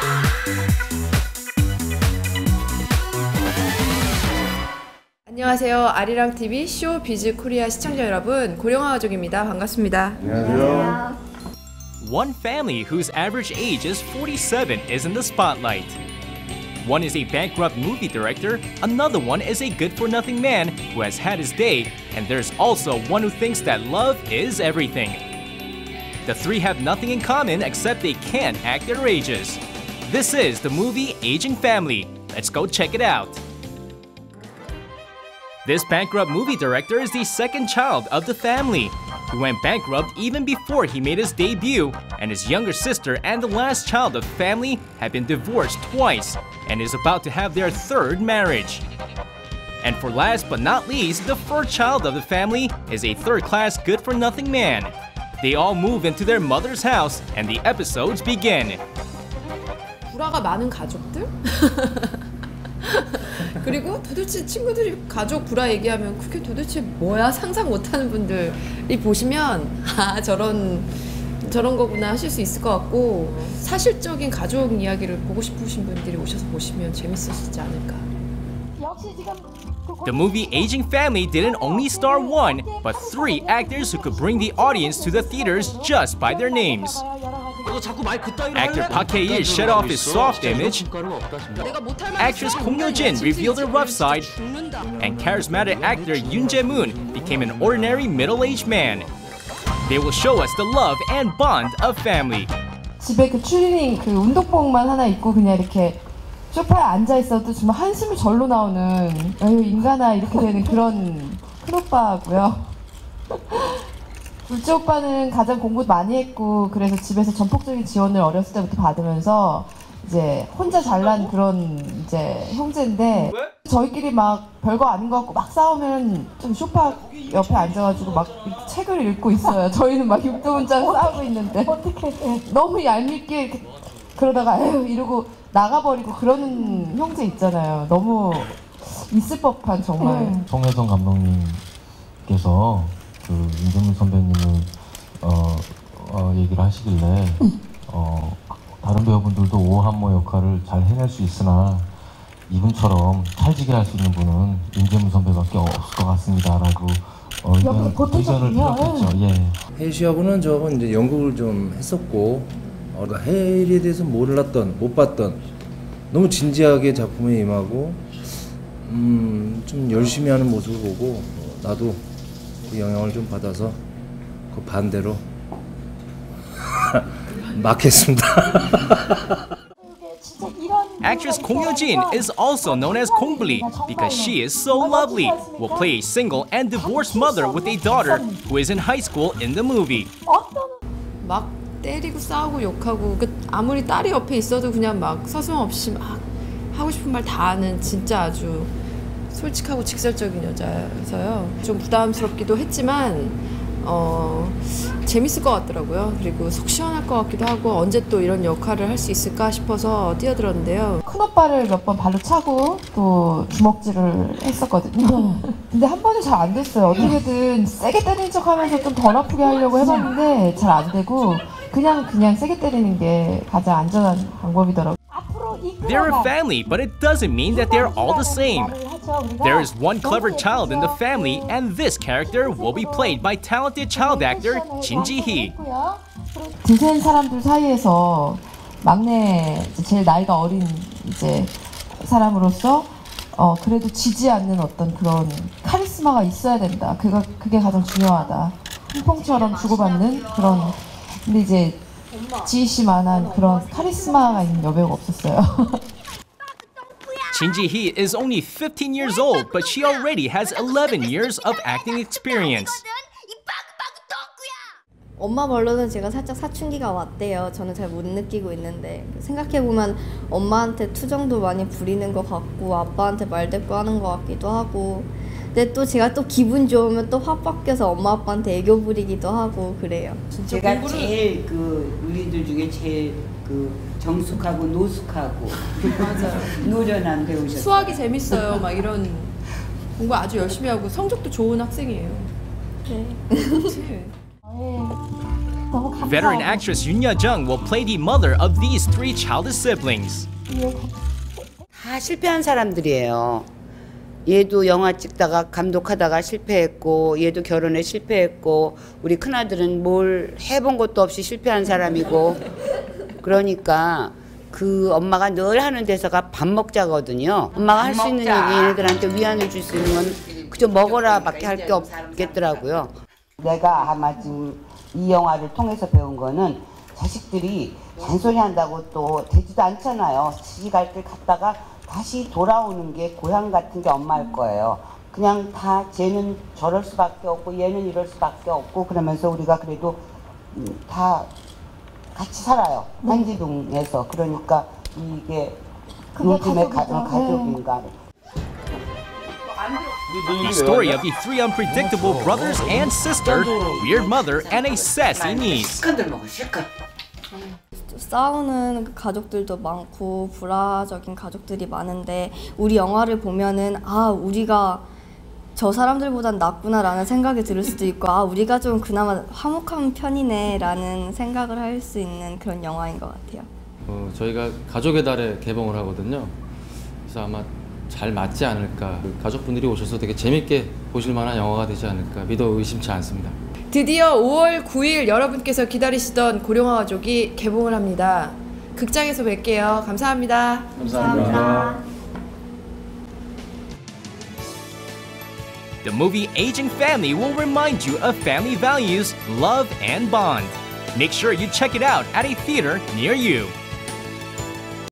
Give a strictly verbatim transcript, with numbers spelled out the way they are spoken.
안녕하세요. 아리랑티비 쇼비즈 코리아 시청자 여러분, 고령화 가족입니다. 반갑습니다. 안녕하세요. One family whose average age is forty-seven is in the spotlight. One is a bankrupt movie director, another one is a good-for-nothing man who has had his day, and there's also one who thinks that love is everything. The three have nothing in common except they can't act their ages. This is the movie Aging Family. Let's go check it out. This bankrupt movie director is the second child of the family. He went bankrupt even before he made his debut, and his younger sister and the last child of the family have been divorced twice and is about to have their third marriage. And for last but not least, the fourth child of the family is a third-class good-for-nothing man. They all move into their mother's house and the episodes begin. 불화가 많은 가족들? 그리고 도대체 친구들이 가족 불화 얘기하면 그게 도대체 뭐야? 상상 못하는 분들이 보시면 아 저런 저런 거구나 하실 수 있을 것 같고, 사실적인 가족 이야기를 보고 싶으신 분들이 오셔서 보시면 재밌으시지 않을까. The movie Aging Family didn't only star one, but three actors who could bring the audience to the theaters just by their names. Actor Park Hae-il shed off his soft image, actress Kong Yo-jin revealed her rough side, and charismatic actor Yoon Jae-moon became an ordinary middle-aged man. They will show us the love and bond of family. 집에 그 추리닝 그 운동복만 하나 입고 그냥 이렇게 소파에 앉아 있어도 정말 한숨이 절로 나오는, 아유 인간아 이렇게 되는 그런 큰오빠고요. 둘째 오빠는 가장 공부 많이 했고, 그래서 집에서 전폭적인 지원을 어렸을 때부터 받으면서 이제 혼자 잘난 그런 이제 형제인데, 저희끼리 막 별거 아닌 것 같고 막 싸우면 좀 소파 옆에 앉아가지고 막 책을 읽고 있어요. 저희는 막 육두문자로 싸우고 있는데 어떻게 너무 얄밉게 이렇게 그러다가 에휴 이러고 나가버리고 그러는 형제 있잖아요. 너무 있을 법한 정말. 송혜성 감독님께서 그 윤재문 선배님을 어, 어, 얘기를 하시길래 어, 다른 배우분들도 오한모 역할을 잘 해낼 수 있으나 이분처럼 찰지게 할 수 있는 분은 윤재문 선배밖에 없을 것 같습니다라고 어, 의견, 의견을 피력했죠. 예. 혜일 씨하고는 저 이제 연극을 좀 했었고, 어, 혜일에 대해서 몰랐던, 못 봤던, 너무 진지하게 작품에 임하고 음, 좀 열심히 하는 모습을 보고 어, 나도 그 영향을 좀 받아서 그 반대로 막 했습니다. Actress Kong Yo-jin is also known as Kongbli because she is so lovely. Will play a single and divorced mother with a daughter who is in high school in the movie. 막 때리고 싸우고 욕하고, 그 아무리 딸이 옆에 있어도 그냥 막 서슴없이 막 하고 싶은 말 다 하는 진짜 아주 솔직하고 직설적인 여자여서요. 좀 부담스럽기도 했지만 어, 재밌을 것 같더라고요. 그리고 속 시원할 것 같기도 하고, 언제 또 이런 역할을 할 수 있을까 싶어서 뛰어들었는데요. 큰오빠를 몇 번 발로 차고 또 주먹질을 했었거든요. 근데 한 번도 잘 안 됐어요. 어떻게든 세게 때리는 척 하면서 좀 덜 아프게 하려고 해봤는데 잘 안 되고, 그냥 그냥 세게 때리는 게 가장 안전한 방법이더라고요. They're a family, but it doesn't mean that they're all the same. There is one clever child in the family, and this character will be played by talented child actor Jin Ji-hee. 드센 사람들 사이에서 막내, 제일 나이가 어린 이제 사람으로서 어 그래도 지지 않는 어떤 그런 카리스마가 있어야 된다. 그가 그게 가장 중요하다. 핑퐁처럼 주고받는 그런. 근데 이제 지희 씨만한 그런 카리스마가 있는 여배우가 없었어요. Jin Ji-hee is only fifteen years old, but she already has eleven years of acting experience. 엄마 말로는 제가 살짝 사춘기가 왔대요. 저는 잘 못 느끼고 있는데, 생각해보면 엄마한테 투정도 많이 부리는 것 같고 아빠한테 말대꾸하는 것 같기도 하고, 근데 또 제가 또 기분 좋으면 또 확 바뀌어서 엄마 아빠한테 애교 부리기도 하고 그래요. 제가 공부를... 제일 그 우리들 중에 제일 그 정숙하고 노숙하고 맞아요. 노련한 배우셨어요. 수학이 재밌어요. 막 이런 공부 아주 열심히 하고 성적도 좋은 학생이에요. 네. 그렇지. 네. 너무 감사하고. Veteran actress Yoon Ya-jung will play the mother of these three childless siblings. 다 실패한 사람들이에요. 얘도 영화 찍다가 감독하다가 실패했고, 얘도 결혼에 실패했고, 우리 큰아들은 뭘 해본 것도 없이 실패한 사람이고, 그러니까 그 엄마가 늘 하는 대사가 밥 먹자거든요. 엄마가 할 수 있는 얘기, 얘네들한테 위안을 줄 수 있는 건 그저 먹어라 밖에 할 게 없겠더라고요. 내가 아마 지금 이 영화를 통해서 배운 거는 자식들이 잔소리 한다고 또 되지도 않잖아요. 시집 갈 길 갔다가 다시 돌아오는 게 고향 같은 게 엄마일 거예요. 그냥 다 쟤는 저럴 수밖에 없고 얘는 이럴 수밖에 없고 그러면서 우리가 그래도 다 같이 살아요. 한지동에서. 그러니까 이게 요즘의 가족인가. The story of the three unpredictable brothers and sister, weird mother, and a sassy niece. 싸우는 가족들도 많고 불화적인 가족들이 많은데 우리 영화를 보면은 아 우리가 저 사람들보단 낫구나라는 생각이 들 수도 있고 아 우리가 좀 그나마 화목한 편이네 라는 생각을 할 수 있는 그런 영화인 것 같아요. 어, 저희가 가족의 달에 개봉을 하거든요. 그래서 아마 잘 맞지 않을까, 가족분들이 오셔서 되게 재밌게 보실 만한 영화가 되지 않을까 믿어 의심치 않습니다. 드디어 오월 구일 여러분께서 기다리시던 고령화 가족이 개봉을 합니다. 극장에서 뵐게요. 감사합니다. 감사합니다. The movie Aging Family will remind you of family values, love, and bond. Make sure you check it out at a theater near you.